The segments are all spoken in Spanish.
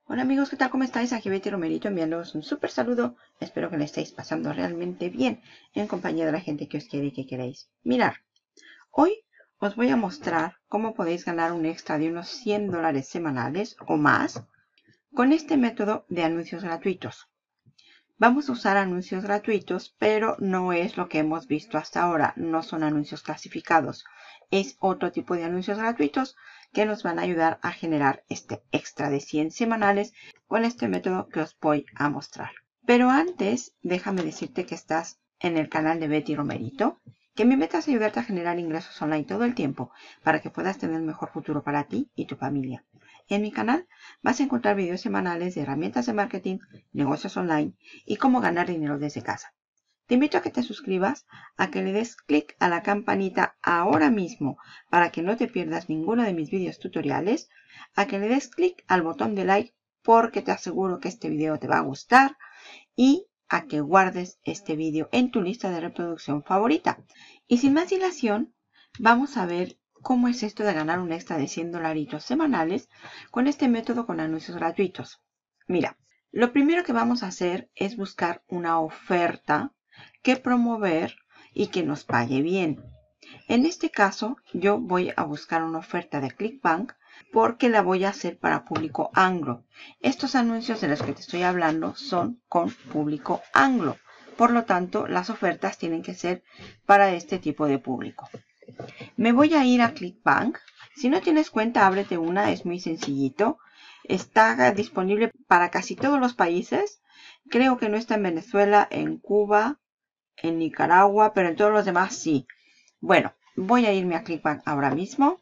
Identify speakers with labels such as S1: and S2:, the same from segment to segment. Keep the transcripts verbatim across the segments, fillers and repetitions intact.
S1: Hola amigos, ¿qué tal? ¿Cómo estáis? Aquí Betty Romerito enviándoos un súper saludo. Espero que le estéis pasando realmente bien en compañía de la gente que os quiere y que queréis. Mirar, hoy os voy a mostrar cómo podéis ganar un extra de unos cien dólares semanales o más con este método de anuncios gratuitos. Vamos a usar anuncios gratuitos, pero no es lo que hemos visto hasta ahora. No son anuncios clasificados. Es otro tipo de anuncios gratuitos que nos van a ayudar a generar este extra de cien semanales con este método que os voy a mostrar. Pero antes, déjame decirte que estás en el canal de Betty Romerito, que mi meta es ayudarte a generar ingresos online todo el tiempo para que puedas tener un mejor futuro para ti y tu familia. En mi canal vas a encontrar videos semanales de herramientas de marketing, negocios online y cómo ganar dinero desde casa. Te invito a que te suscribas, a que le des clic a la campanita ahora mismo para que no te pierdas ninguno de mis videos tutoriales, a que le des clic al botón de like porque te aseguro que este video te va a gustar y a que guardes este video en tu lista de reproducción favorita. Y sin más dilación, vamos a ver cómo es esto de ganar un extra de cien dolaritos semanales con este método con anuncios gratuitos. Mira, lo primero que vamos a hacer es buscar una oferta que promover y que nos pague bien. En este caso, yo voy a buscar una oferta de ClickBank porque la voy a hacer para público anglo. Estos anuncios de los que te estoy hablando son con público anglo. Por lo tanto, las ofertas tienen que ser para este tipo de público. Me voy a ir a ClickBank. Si no tienes cuenta, ábrete una. Es muy sencillito. Está disponible para casi todos los países. Creo que no está en Venezuela, en Cuba, en Nicaragua, pero en todos los demás sí. Bueno, voy a irme a ClickBank ahora mismo.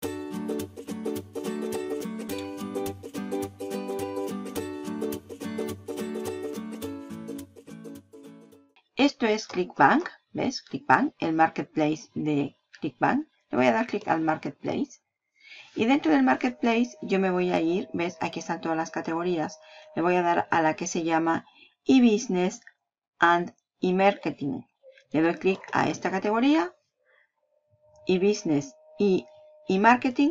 S1: Esto es ClickBank, ¿ves? ClickBank, el marketplace de ClickBank. Le voy a dar clic al marketplace. Y dentro del marketplace yo me voy a ir, ¿ves? Aquí están todas las categorías. Le voy a dar a la que se llama e-business and e-marketing. Le doy clic a esta categoría, e-business y e-marketing.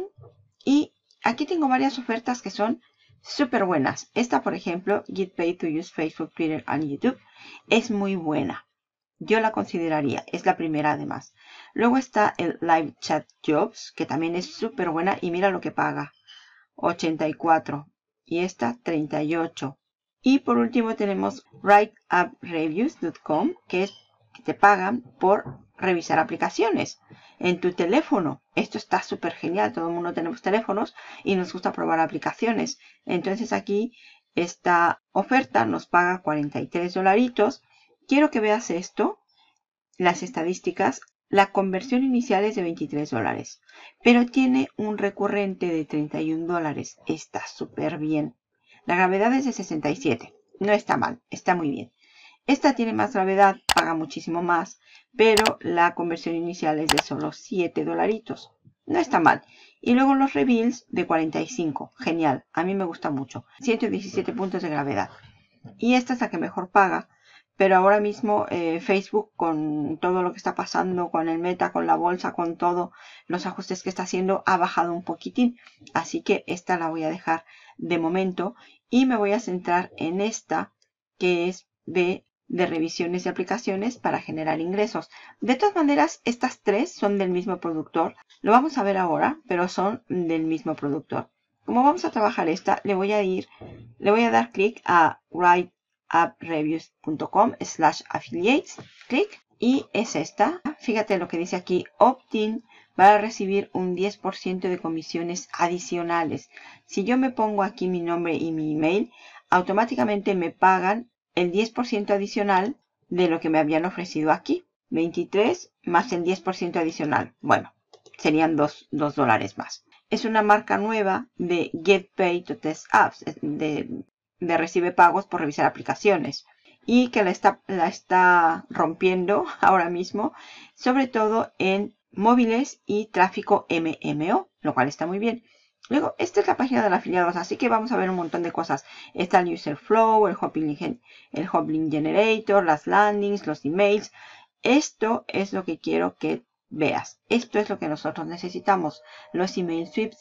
S1: Y aquí tengo varias ofertas que son súper buenas. Esta, por ejemplo, Get Paid to Use Facebook, Twitter and YouTube, es muy buena. Yo la consideraría, es la primera además. Luego está el Live Chat Jobs, que también es súper buena y mira lo que paga, ochenta y cuatro. Y esta, treinta y ocho. Y por último tenemos write up reviews punto com, que es que te pagan por revisar aplicaciones en tu teléfono. Esto está súper genial, todo el mundo tenemos teléfonos y nos gusta probar aplicaciones. Entonces aquí esta oferta nos paga cuarenta y tres dolaritos. Quiero que veas esto, las estadísticas. La conversión inicial es de veintitrés dólares, pero tiene un recurrente de treinta y un dólares. Está súper bien. La gravedad es de sesenta y siete. No está mal, está muy bien. Esta tiene más gravedad, paga muchísimo más, pero la conversión inicial es de solo siete dolaritos. No está mal. Y luego los reveals de cuarenta y cinco. Genial, a mí me gusta mucho. ciento diecisiete puntos de gravedad. Y esta es la que mejor paga. Pero ahora mismo eh, Facebook, con todo lo que está pasando, con el meta, con la bolsa, con todo, los ajustes que está haciendo, ha bajado un poquitín. Así que esta la voy a dejar de momento. Y me voy a centrar en esta, que es de, de revisiones de aplicaciones para generar ingresos. De todas maneras, estas tres son del mismo productor. Lo vamos a ver ahora, pero son del mismo productor. Como vamos a trabajar esta, le voy a ir, le voy a dar clic a Write upreviews punto com slash affiliates, clic, y es esta. Fíjate lo que dice aquí, opt-in para recibir un diez por ciento de comisiones adicionales. Si yo me pongo aquí mi nombre y mi email, automáticamente me pagan el diez por ciento adicional de lo que me habían ofrecido aquí. veintitrés más el diez por ciento adicional. Bueno, serían dos dólares más. Es una marca nueva de Get Paid to Test Apps, de de recibe pagos por revisar aplicaciones y que la está, la está rompiendo ahora mismo, sobre todo en móviles y tráfico M M O, lo cual está muy bien. Luego, esta es la página de los afiliados, así que vamos a ver un montón de cosas. Está el User Flow, el Hoplink, el Hoplink Generator, las landings, los emails. Esto es lo que quiero que veas. Esto es lo que nosotros necesitamos. Los email sweeps,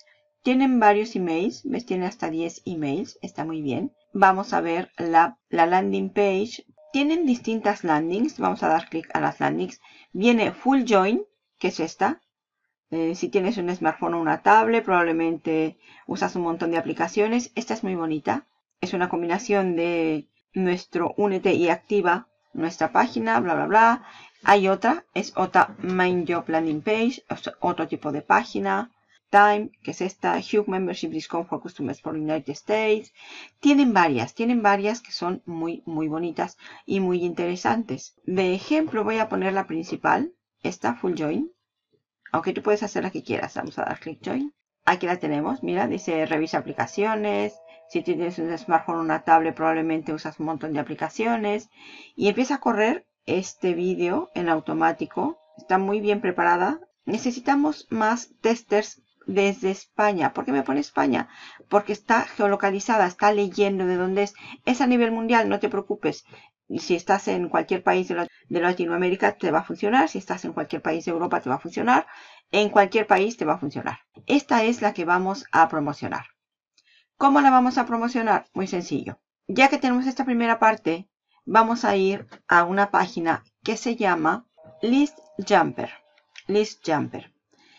S1: Tienen varios emails, ¿ves? Tiene hasta diez emails, está muy bien. Vamos a ver la, la landing page. Tienen distintas landings, vamos a dar clic a las landings. Viene Full Join, que es esta. Eh, si tienes un smartphone o una tablet, probablemente usas un montón de aplicaciones. Esta es muy bonita. Es una combinación de nuestro Únete y activa nuestra página, bla, bla, bla. Hay otra, es otra Main Job Landing Page, otro tipo de página. Time, que es esta, Hug Membership Discount for Customers for United States. Tienen varias, tienen varias que son muy, muy bonitas y muy interesantes. De ejemplo, voy a poner la principal, esta, Full Join. Aunque tú puedes hacer la que quieras. Vamos a dar clic Join. Aquí la tenemos, mira, dice revisa aplicaciones. Si tienes un smartphone o una tablet, probablemente usas un montón de aplicaciones. Y empieza a correr este vídeo en automático. Está muy bien preparada. Necesitamos más testers desde España. ¿Por qué me pone España? Porque está geolocalizada, está leyendo de dónde es. Es a nivel mundial, no te preocupes. Si estás en cualquier país de, la, de Latinoamérica te va a funcionar. Si estás en cualquier país de Europa te va a funcionar. En cualquier país te va a funcionar. Esta es la que vamos a promocionar. ¿Cómo la vamos a promocionar? Muy sencillo. Ya que tenemos esta primera parte, vamos a ir a una página que se llama List Jumper. List Jumper.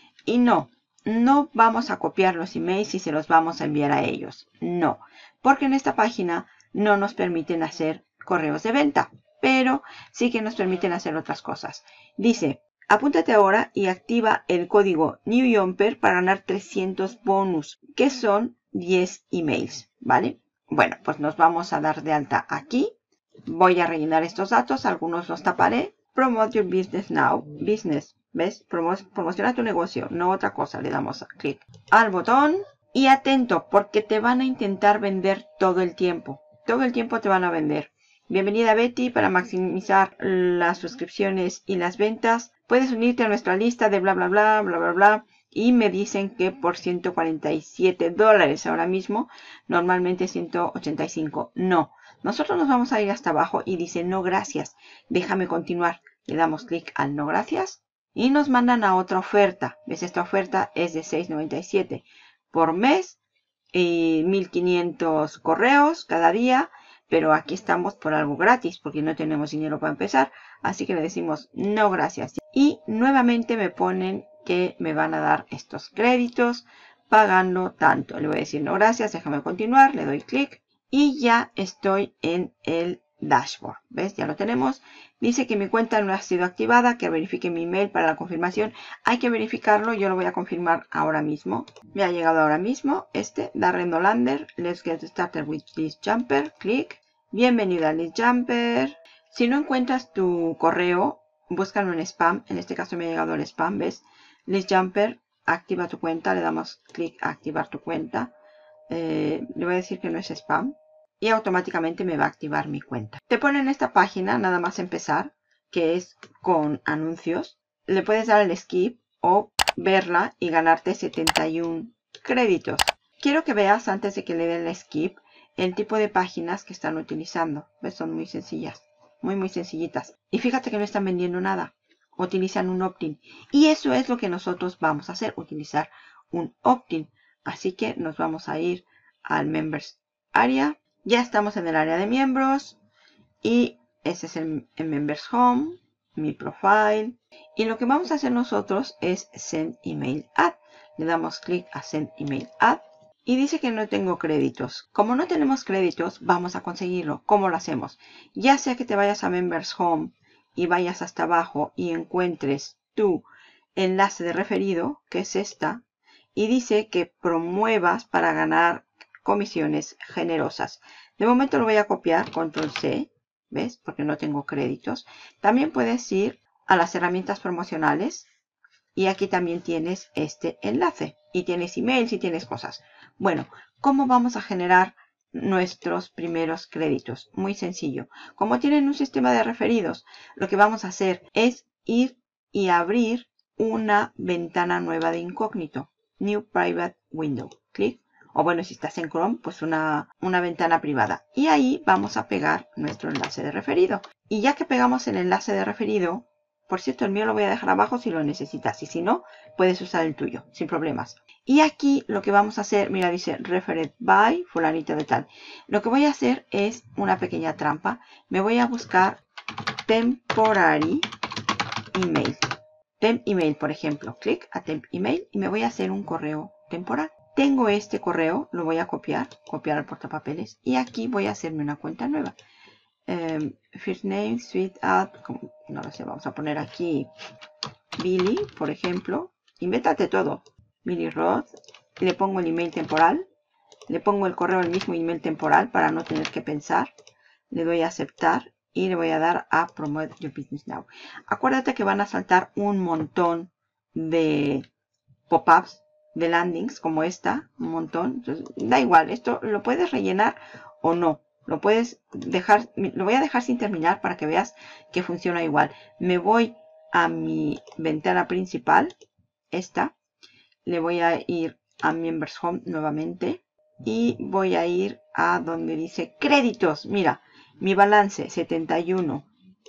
S1: Y no, no vamos a copiar los emails y se los vamos a enviar a ellos. No, porque en esta página no nos permiten hacer correos de venta, pero sí que nos permiten hacer otras cosas. Dice, apúntate ahora y activa el código NewJumper para ganar trescientos bonus, que son diez emails, ¿vale? Bueno, pues nos vamos a dar de alta aquí. Voy a rellenar estos datos, algunos los taparé. Promote your business now. Business, ¿ves? Promo promociona tu negocio, no otra cosa. Le damos clic al botón. Y atento, porque te van a intentar vender todo el tiempo. Todo el tiempo te van a vender. Bienvenida Betty, para maximizar las suscripciones y las ventas. Puedes unirte a nuestra lista de bla, bla, bla, bla, bla, bla. Y me dicen que por ciento cuarenta y siete dólares ahora mismo. Normalmente ciento ochenta y cinco. No. Nosotros nos vamos a ir hasta abajo y dice no gracias. Déjame continuar. Le damos clic al no gracias. Y nos mandan a otra oferta. ¿Ves? Esta oferta es de seis noventa y siete por mes. Y mil quinientos correos cada día. Pero aquí estamos por algo gratis porque no tenemos dinero para empezar. Así que le decimos no gracias. Y nuevamente me ponen que me van a dar estos créditos pagando tanto. Le voy a decir no gracias, déjame continuar. Le doy clic y ya estoy en el dashboard. ¿Ves? Ya lo tenemos. Dice que mi cuenta no ha sido activada, que verifique mi email para la confirmación. Hay que verificarlo. Yo lo voy a confirmar ahora mismo. Me ha llegado ahora mismo este, Darren Dolander. Let's get started with List Jumper. Clic. Bienvenido a List Jumper. Si no encuentras tu correo, búscalo en spam. En este caso me ha llegado el spam. ¿Ves? List Jumper. Activa tu cuenta. Le damos clic a activar tu cuenta. Eh, le voy a decir que no es spam. Y automáticamente me va a activar mi cuenta. Te pone en esta página, nada más empezar, que es con anuncios. Le puedes dar el skip o verla y ganarte setenta y uno créditos. Quiero que veas, antes de que le den el skip, el tipo de páginas que están utilizando. ¿Ves? Son muy sencillas. Muy, muy sencillitas. Y fíjate que no están vendiendo nada. Utilizan un opt-in. Y eso es lo que nosotros vamos a hacer. Utilizar un opt-in. Así que nos vamos a ir al Members Area. Ya estamos en el área de miembros y ese es el, el Members Home, mi profile. Y lo que vamos a hacer nosotros es Send Email Add. Le damos clic a Send Email Add y dice que no tengo créditos. Como no tenemos créditos, vamos a conseguirlo. ¿Cómo lo hacemos? Ya sea que te vayas a Members Home y vayas hasta abajo y encuentres tu enlace de referido, que es esta, y dice que promuevas para ganar comisiones generosas. De momento lo voy a copiar, control C, ¿ves? Porque no tengo créditos. También puedes ir a las herramientas promocionales y aquí también tienes este enlace. Y tienes emails y tienes cosas. Bueno, ¿cómo vamos a generar nuestros primeros créditos? Muy sencillo. Como tienen un sistema de referidos, lo que vamos a hacer es ir y abrir una ventana nueva de incógnito. New Private Window. Clic. O bueno, si estás en Chrome, pues una, una ventana privada. Y ahí vamos a pegar nuestro enlace de referido. Y ya que pegamos el enlace de referido, Por cierto, el mío lo voy a dejar abajo si lo necesitas. Y si no, puedes usar el tuyo, sin problemas. Y aquí lo que vamos a hacer, mira, dice referred by fulanito de tal. Lo que voy a hacer es una pequeña trampa. Me voy a buscar temporary email. Temp email, por ejemplo. Clic a temp email y me voy a hacer un correo temporal. Tengo este correo, lo voy a copiar, copiar al portapapeles. Y aquí voy a hacerme una cuenta nueva. Um, first name, suite ad, no lo sé, vamos a poner aquí Billy, por ejemplo. Invéntate todo. Billy Roth. Le pongo el email temporal. Le pongo el correo el mismo email temporal para no tener que pensar. Le doy a aceptar y le voy a dar a Promote Your Business Now. Acuérdate que van a saltar un montón de pop-ups, de landings como esta, un montón. Entonces, da igual, esto lo puedes rellenar o no. Lo puedes dejar, lo voy a dejar sin terminar para que veas que funciona igual. Me voy a mi ventana principal, esta. Le voy a ir a Members Home nuevamente. Y voy a ir a donde dice créditos. Mira, mi balance setenta y uno.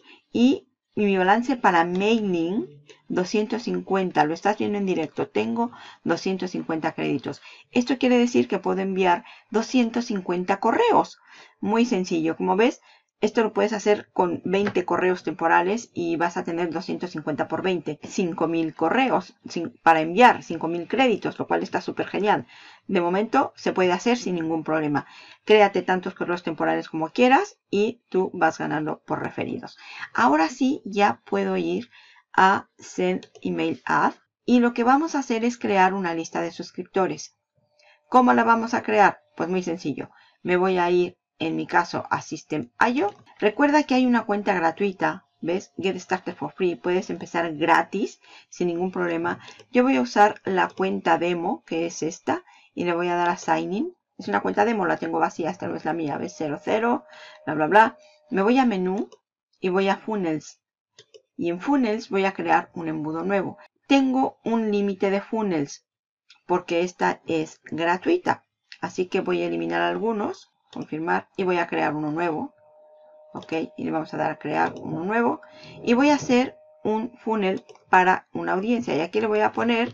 S1: Y mi balance para mailing doscientos cincuenta. Lo estás viendo en directo. Tengo doscientos cincuenta créditos. Esto quiere decir que puedo enviar doscientos cincuenta correos. Muy sencillo. Como ves, esto lo puedes hacer con veinte correos temporales y vas a tener doscientos cincuenta por veinte. cinco mil correos para enviar, cinco mil créditos, lo cual está súper genial. De momento se puede hacer sin ningún problema. Créate tantos correos temporales como quieras y tú vas ganando por referidos. Ahora sí, ya puedo ir a Send Email Ad y lo que vamos a hacer es crear una lista de suscriptores. ¿Cómo la vamos a crear? Pues muy sencillo. Me voy a ir, en mi caso, a System punto i o. Recuerda que hay una cuenta gratuita. ¿Ves? Get Started for Free. Puedes empezar gratis sin ningún problema. Yo voy a usar la cuenta demo, que es esta, y le voy a dar a Sign In. Es una cuenta demo, la tengo vacía. Esta no es la mía. ¿Ves? cero cero, bla, bla, bla. Me voy a Menú y voy a Funnels. Y en Funnels voy a crear un embudo nuevo. Tengo un límite de funnels porque esta es gratuita. Así que voy a eliminar algunos, confirmar, y voy a crear uno nuevo. Ok, y le vamos a dar a crear uno nuevo. Y voy a hacer un funnel para una audiencia. Y aquí le voy a poner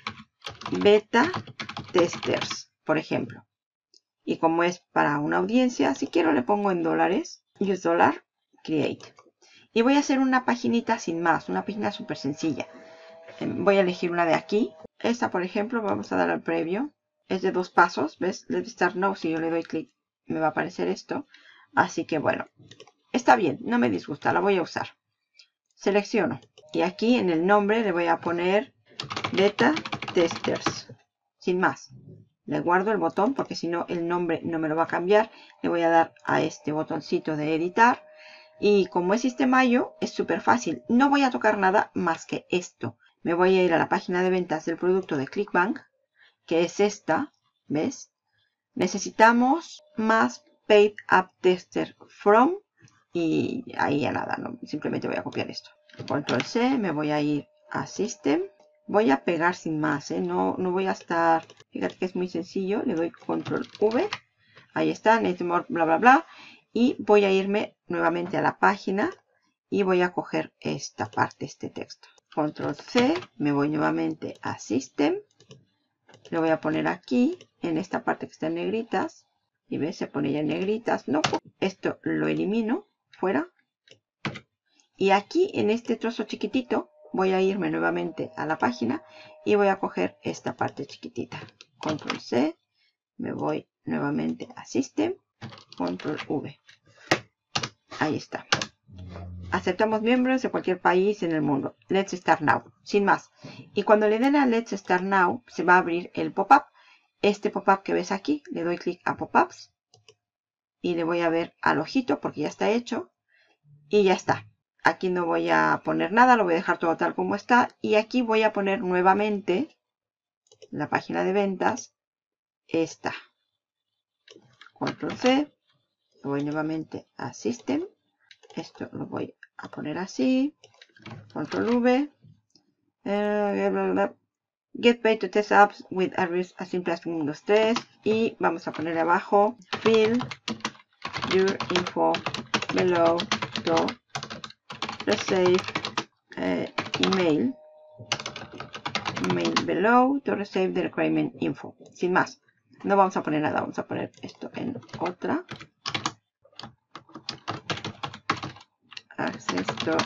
S1: beta testers, por ejemplo. Y como es para una audiencia, si quiero le pongo en dólares, use dollar, create. Y voy a hacer una paginita sin más, una página súper sencilla. Voy a elegir una de aquí. Esta, por ejemplo, vamos a dar al previo. Es de dos pasos, ¿ves? Let's Start Now. Si yo le doy clic, me va a aparecer esto. Así que bueno, está bien, no me disgusta, la voy a usar. Selecciono. Y aquí en el nombre le voy a poner Beta Testers. Sin más. Le guardo el botón porque si no el nombre no me lo va a cambiar. Le voy a dar a este botoncito de editar. Y como es Sistema punto i o, es súper fácil. No voy a tocar nada más que esto. Me voy a ir a la página de ventas del producto de ClickBank, que es esta, ¿ves? Necesitamos más Paid App Tester From, y ahí ya nada, no, simplemente voy a copiar esto. Control C, me voy a ir a System. Voy a pegar sin más, ¿eh? No, no voy a estar, fíjate que es muy sencillo, le doy Control V. Ahí está, Netmore, bla, bla, bla. Y voy a irme nuevamente a la página y voy a coger esta parte, este texto. Control C, me voy nuevamente a System. Le voy a poner aquí, en esta parte que está en negritas. Y ves, se pone ya en negritas. No, esto lo elimino, fuera. Y aquí, en este trozo chiquitito, voy a irme nuevamente a la página y voy a coger esta parte chiquitita. Control C, me voy nuevamente a System. Control V. Ahí está. Aceptamos miembros de cualquier país en el mundo. Let's Start Now. Sin más. Y cuando le den a Let's Start Now, se va a abrir el pop-up. Este pop-up que ves aquí, le doy clic a Pop-ups. Y le voy a ver al ojito porque ya está hecho. Y ya está. Aquí no voy a poner nada, lo voy a dejar todo tal como está. Y aquí voy a poner nuevamente la página de ventas. Esta. Control C. Voy nuevamente a System. Esto lo voy a poner así. Control V. Uh, get paid to test apps with address as simple as Windows tres. Y vamos a poner abajo. Fill your info below to receive eh, email, email below to receive the requirement info. Sin más. No vamos a poner nada. Vamos a poner esto en otra. Access to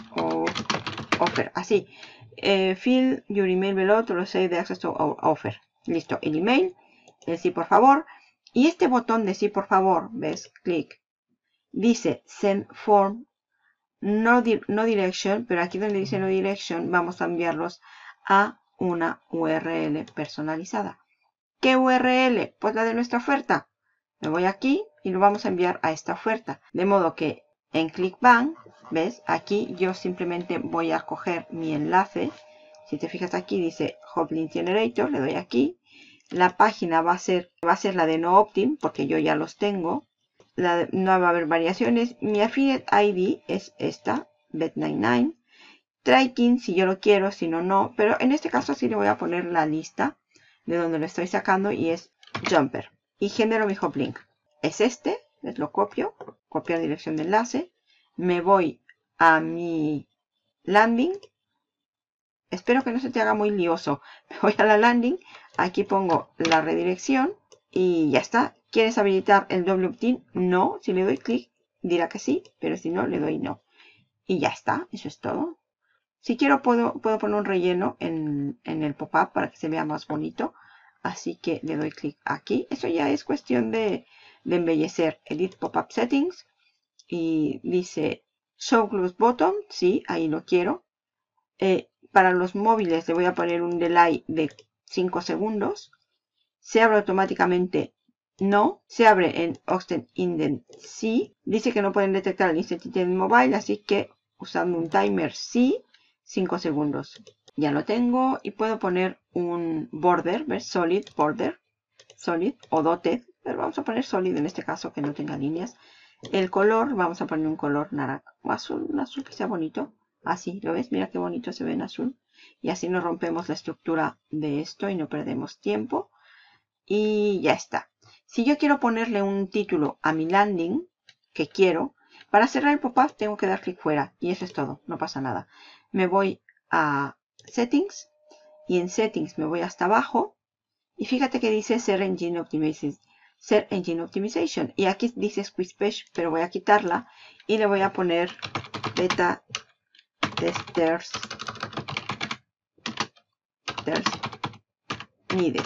S1: offer. Así. Eh, fill your email below to receive the access to our offer. Listo. El email. El sí por favor. Y este botón de sí por favor. ¿Ves? Clic. Dice send form. No, di no direction. Pero aquí donde dice no direction. Vamos a enviarlos a una U R L personalizada. ¿Qué U R L? Pues la de nuestra oferta. Me voy aquí y lo vamos a enviar a esta oferta. De modo que en ClickBank, ¿ves? Aquí yo simplemente voy a coger mi enlace. Si te fijas aquí dice Hot Link Generator, le doy aquí. La página va a ser, va a ser la de No Opt-in porque yo ya los tengo. La, no va a haber variaciones. Mi affiliate I D es esta, Bet noventa y nueve. Tracking si yo lo quiero, si no, no. Pero en este caso sí le voy a poner la lista de donde lo estoy sacando y es Jumper. Y genero mi hop link. Es este, les lo copio, copiar dirección de enlace. Me voy a mi landing. Espero que no se te haga muy lioso. Me voy a la landing, aquí pongo la redirección y ya está. ¿Quieres habilitar el doble opt-in? No, si le doy clic dirá que sí, pero si no le doy no. Y ya está, eso es todo. Si quiero puedo, puedo poner un relleno en, en el pop-up para que se vea más bonito. Así que le doy clic aquí. Eso ya es cuestión de, de embellecer. Edit Pop-up Settings. Y dice Show Close Button. Sí, ahí lo quiero. Eh, para los móviles le voy a poner un delay de cinco segundos. Se abre automáticamente. No. Se abre en Instant Indent. Sí. Dice que no pueden detectar el Instant Indent Mobile. Así que usando un timer sí. cinco segundos. Ya lo tengo y puedo poner un border, ¿ves? Solid border, solid o dotted, pero vamos a poner solid en este caso que no tenga líneas. El color, vamos a poner un color naranja, azul, un azul que sea bonito. Así, ¿lo ves? Mira qué bonito se ve en azul. Y así no rompemos la estructura de esto y no perdemos tiempo. Y ya está. Si yo quiero ponerle un título a mi landing, que quiero, para cerrar el pop-up tengo que dar clic fuera. Y eso es todo, no pasa nada. Me voy a Settings y en Settings me voy hasta abajo y fíjate que dice Search Engine Optimization, Search Engine Optimization y aquí dice Squeeze Page, pero voy a quitarla y le voy a poner Beta Testers, testers Needed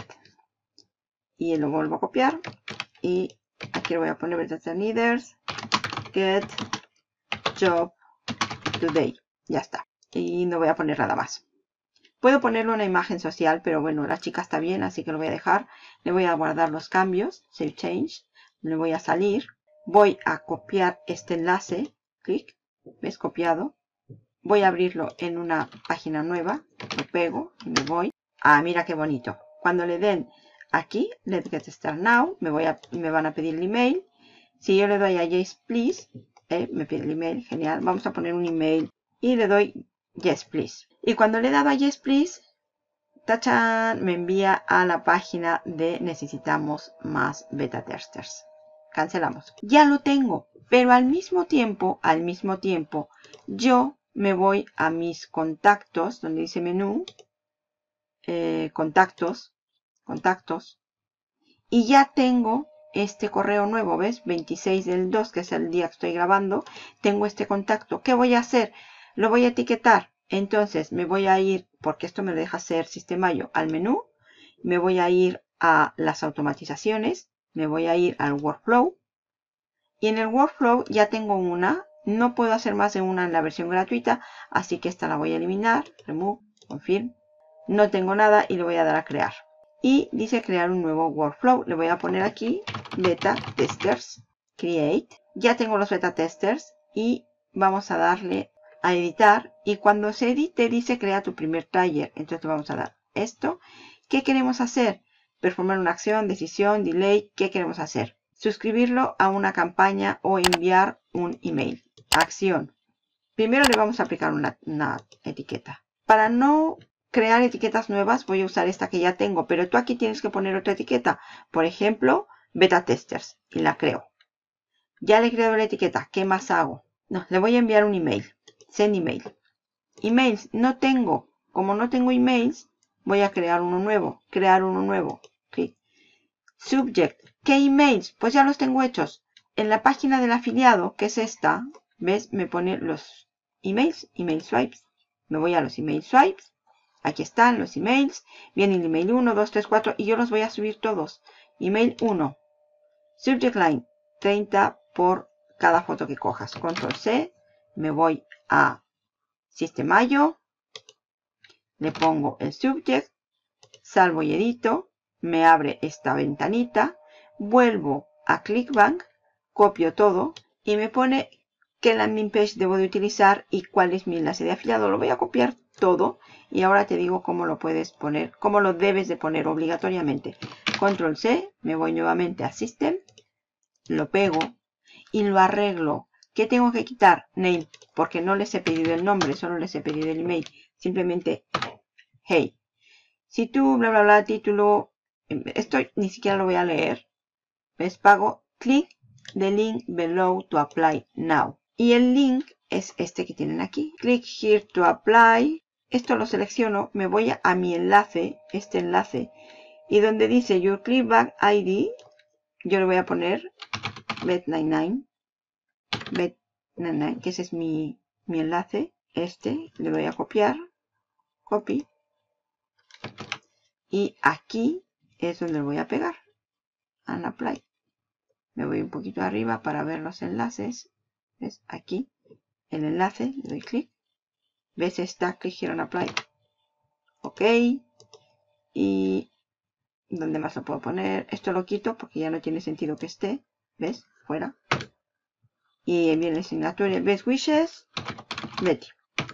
S1: y lo vuelvo a copiar y aquí lo voy a poner Beta Testers Needed Get Job Today, ya está y no voy a poner nada más. Puedo ponerle una imagen social, pero bueno, la chica está bien, así que lo voy a dejar. Le voy a guardar los cambios, Save Change. Le voy a salir. Voy a copiar este enlace. Clic. ¿Ves? Copiado. Voy a abrirlo en una página nueva. Lo pego y me voy. Ah, mira qué bonito. Cuando le den aquí, Let's Get Started Now, me, voy a, me van a pedir el email. Si yo le doy a Yes, Please, eh, me pide el email. Genial. Vamos a poner un email y le doy Yes, Please. Y cuando le daba Yes, Please, ¡tachán!, me envía a la página de necesitamos más beta testers. Cancelamos. Ya lo tengo, pero al mismo tiempo, al mismo tiempo, yo me voy a mis contactos, donde dice menú, eh, contactos, contactos, y ya tengo este correo nuevo, ¿ves? veintiséis del dos, que es el día que estoy grabando, tengo este contacto. ¿Qué voy a hacer? Lo voy a etiquetar. Entonces me voy a ir, porque esto me lo deja hacer Sistemayo, al menú. Me voy a ir a las automatizaciones. Me voy a ir al workflow. Y en el workflow ya tengo una. No puedo hacer más de una en la versión gratuita. Así que esta la voy a eliminar. Remove, confirm. No tengo nada y le voy a dar a crear. Y dice crear un nuevo workflow. Le voy a poner aquí beta testers. Create. Ya tengo los beta testers. Y vamos a darle a editar y cuando se edite dice crea tu primer taller. Entonces vamos a dar esto. ¿Qué queremos hacer? Performar una acción, decisión, delay. ¿Qué queremos hacer? Suscribirlo a una campaña o enviar un email. Acción. Primero le vamos a aplicar una, una etiqueta. Para no crear etiquetas nuevas voy a usar esta que ya tengo, pero tú aquí tienes que poner otra etiqueta. Por ejemplo, beta testers y la creo. Ya le he creado la etiqueta. ¿Qué más hago? No, le voy a enviar un email. Send email. Emails, no tengo. Como no tengo emails, voy a crear uno nuevo. Crear uno nuevo. Clic. Subject. ¿Qué emails? Pues ya los tengo hechos. En la página del afiliado, que es esta, ¿ves? Me pone los emails, email swipes. Me voy a los email swipes. Aquí están los emails. Viene el email uno, dos, tres, cuatro y yo los voy a subir todos. Email uno. Subject line, treinta por cada foto que cojas. Control C. Me voy a Sistemayo. Le pongo el subject. Salvo y edito. Me abre esta ventanita. Vuelvo a ClickBank. Copio todo. Y me pone qué landing page debo de utilizar y cuál es mi enlace de afiliado. Lo voy a copiar todo. Y ahora te digo cómo lo puedes poner. Cómo lo debes de poner obligatoriamente. Control C. Me voy nuevamente a System. Lo pego. Y lo arreglo. ¿Qué tengo que quitar? Name, porque no les he pedido el nombre, solo les he pedido el email. Simplemente, hey. Si tú, bla, bla, bla, título, esto ni siquiera lo voy a leer. ¿Ves? Pago, click the link below to apply now. Y el link es este que tienen aquí. Click here to apply. Esto lo selecciono, me voy a mi enlace, este enlace. Y donde dice your ClickBank I D, yo le voy a poner bet noventa y nueve. Bet noventa y nueve, que ese es mi, mi enlace. Este le voy a copiar. Copy. Y aquí es donde lo voy a pegar. And apply. Me voy un poquito arriba para ver los enlaces. ¿Ves? Aquí. El enlace. Le doy clic. ¿Ves? Está click here and apply. Ok. Y ¿dónde más lo puedo poner? Esto lo quito porque ya no tiene sentido que esté. ¿Ves? Fuera. Y viene la signatura. ¿Ves? Wishes. Betty.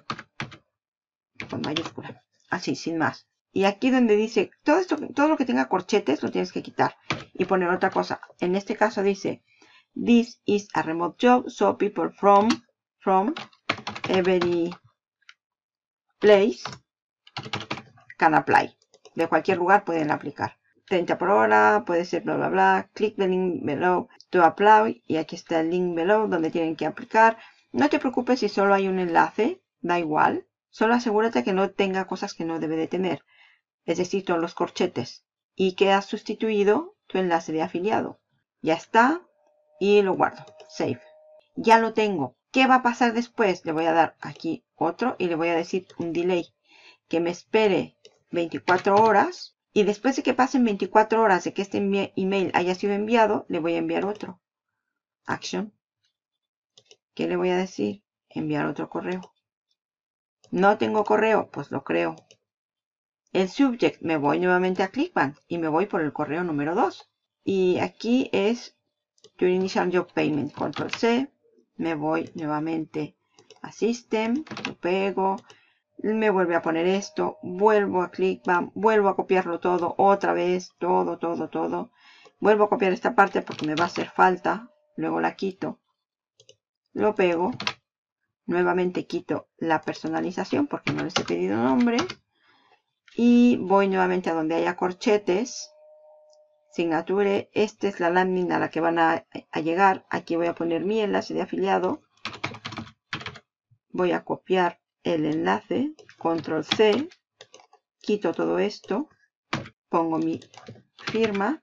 S1: Con mayúscula. Así, sin más. Y aquí donde dice, todo esto, todo lo que tenga corchetes lo tienes que quitar. Y poner otra cosa. En este caso dice, this is a remote job, so people from, from every place can apply. De cualquier lugar pueden aplicar. treinta por hora, puede ser bla bla bla. Click the link below to apply. Y aquí está el link below donde tienen que aplicar. No te preocupes si solo hay un enlace, da igual. Solo asegúrate que no tenga cosas que no debe de tener. Es decir, todos los corchetes. Y que has sustituido tu enlace de afiliado. Ya está. Y lo guardo. Save. Ya lo tengo. ¿Qué va a pasar después? Le voy a dar aquí otro y le voy a decir un delay. Que me espere veinticuatro horas. Y después de que pasen veinticuatro horas de que este email haya sido enviado, le voy a enviar otro. Action. ¿Qué le voy a decir? Enviar otro correo. No tengo correo, pues lo creo. El subject, me voy nuevamente a ClickBank y me voy por el correo número dos. Y aquí es Your Initial Job Payment. Control C. Me voy nuevamente a System. Lo pego. Me vuelve a poner esto. Vuelvo a ClickBank. Vuelvo a copiarlo todo. Otra vez. Todo, todo, todo. Vuelvo a copiar esta parte porque me va a hacer falta. Luego la quito. Lo pego. Nuevamente quito la personalización porque no les he pedido nombre. Y voy nuevamente a donde haya corchetes. Signature. Esta es la landing a la que van a, a llegar. Aquí voy a poner mi enlace de afiliado. Voy a copiar el enlace. Control C. Quito todo esto. Pongo mi firma.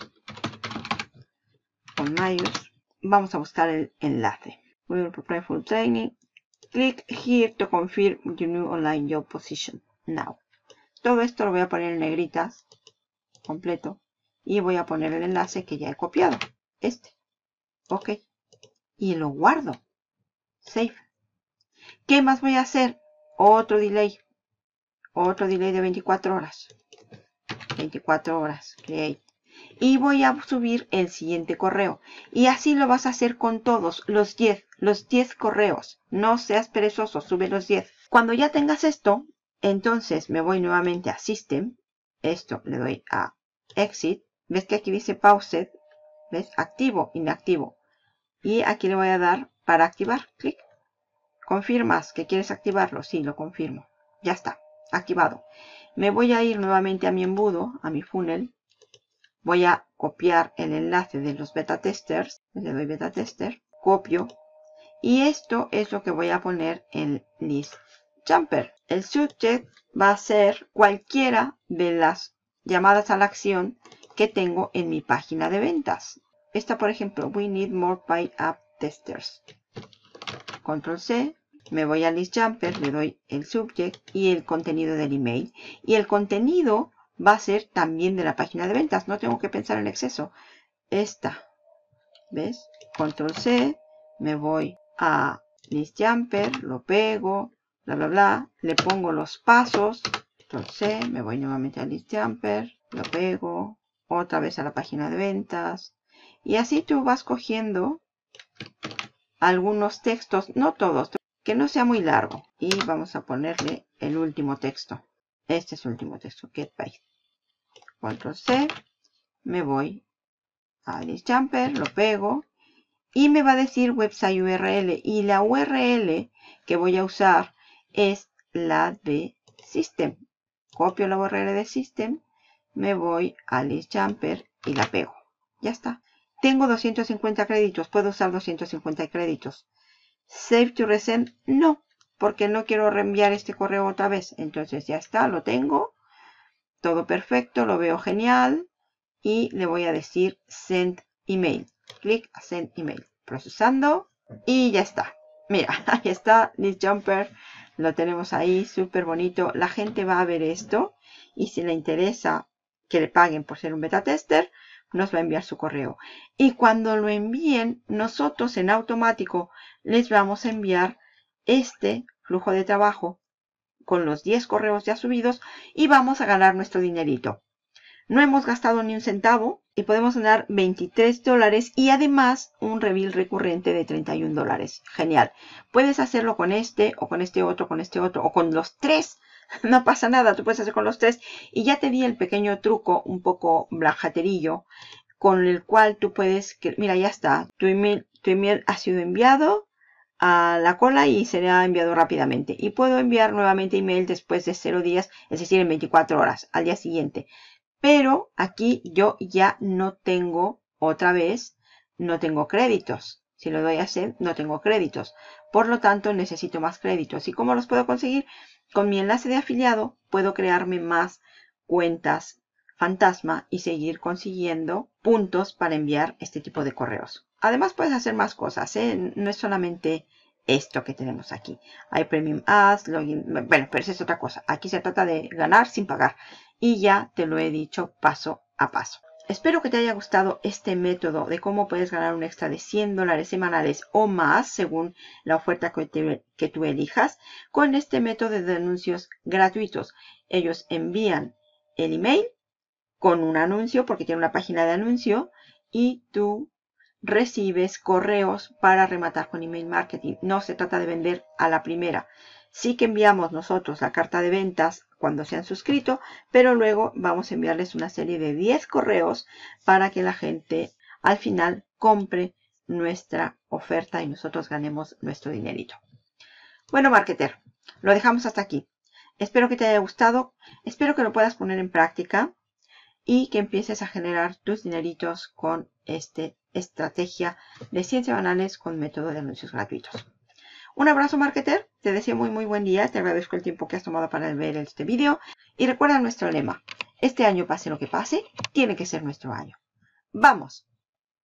S1: Con mayús. Vamos a buscar el enlace. We will prepare for training. Click here to confirm your new online job position. Now. Todo esto lo voy a poner en negritas. Completo. Y voy a poner el enlace que ya he copiado. Este. Ok. Y lo guardo. Save. ¿Qué más voy a hacer? Otro delay. Otro delay de veinticuatro horas. veinticuatro horas. Create. Y voy a subir el siguiente correo. Y así lo vas a hacer con todos. Los diez. Los diez correos. No seas perezoso. Sube los diez. Cuando ya tengas esto, entonces me voy nuevamente a System. Esto le doy a Exit. ¿Ves que aquí dice Paused? ¿Ves? Activo, inactivo. Y aquí le voy a dar para activar. Clic. ¿Confirmas que quieres activarlo? Sí, lo confirmo. Ya está. Activado. Me voy a ir nuevamente a mi embudo, a mi funnel. Voy a copiar el enlace de los beta testers. Le doy beta tester. Copio. Y esto es lo que voy a poner en list jumper. El subject va a ser cualquiera de las llamadas a la acción que tengo en mi página de ventas. Esta, por ejemplo, we need more buy app testers. Control C, me voy a list jumper, le doy el subject y el contenido del email. Y el contenido va a ser también de la página de ventas. No tengo que pensar en exceso. Esta, ¿ves? Control C, me voy a list jumper, lo pego, bla, bla, bla. Le pongo los pasos. Control C, me voy nuevamente a list jumper, lo pego, otra vez a la página de ventas. Y así tú vas cogiendo algunos textos, no todos, que no sea muy largo. Y vamos a ponerle el último texto. Este es el último texto, get by. Control C, me voy a list jumper, lo pego y me va a decir website U R L. Y la U R L que voy a usar es la de system. Copio la U R L de system, me voy a list jumper y la pego. Ya está. Tengo doscientos cincuenta créditos. ¿Puedo usar doscientos cincuenta créditos? Save to resend. No, porque no quiero reenviar este correo otra vez. Entonces ya está, lo tengo. Todo perfecto, lo veo genial. Y le voy a decir send email. Clic a send email. Procesando. Y ya está. Mira, ahí está list jumper. Lo tenemos ahí, súper bonito. La gente va a ver esto. Y si le interesa que le paguen por ser un beta tester, nos va a enviar su correo. Y cuando lo envíen, nosotros en automático les vamos a enviar este flujo de trabajo con los diez correos ya subidos y vamos a ganar nuestro dinerito. No hemos gastado ni un centavo y podemos ganar veintitrés dólares y además un reveal recurrente de treinta y un dólares. Genial. Puedes hacerlo con este o con este otro, con este otro o con los tres. No pasa nada, tú puedes hacer con los tres. Y ya te di el pequeño truco un poco blajaterillo con el cual tú puedes... Que, mira, ya está. Tu email, tu email ha sido enviado a la cola y será enviado rápidamente. Y puedo enviar nuevamente email después de cero días, es decir, en veinticuatro horas, al día siguiente. Pero aquí yo ya no tengo, otra vez, no tengo créditos. Si lo doy a send, no tengo créditos. Por lo tanto, necesito más créditos. ¿Y cómo los puedo conseguir? Con mi enlace de afiliado puedo crearme más cuentas fantasma y seguir consiguiendo puntos para enviar este tipo de correos. Además, puedes hacer más cosas, ¿eh? No es solamente esto que tenemos aquí. Hay Premium Ads, Login... Bueno, pero eso es otra cosa. Aquí se trata de ganar sin pagar. Y ya te lo he dicho paso a paso. Espero que te haya gustado este método de cómo puedes ganar un extra de cien dólares semanales o más según la oferta que, te, que tú elijas con este método de anuncios gratuitos. Ellos envían el email con un anuncio porque tiene una página de anuncio y tú recibes correos para rematar con email marketing. No se trata de vender a la primera. Sí que enviamos nosotros la carta de ventas cuando se han suscrito, pero luego vamos a enviarles una serie de diez correos para que la gente al final compre nuestra oferta y nosotros ganemos nuestro dinerito. Bueno, marketer, lo dejamos hasta aquí. Espero que te haya gustado, espero que lo puedas poner en práctica y que empieces a generar tus dineritos con esta estrategia de cien semanales con método de anuncios gratuitos. Un abrazo, marketer. Te deseo muy muy buen día. Te agradezco el tiempo que has tomado para ver este vídeo. Y recuerda nuestro lema. Este año, pase lo que pase, tiene que ser nuestro año. ¡Vamos!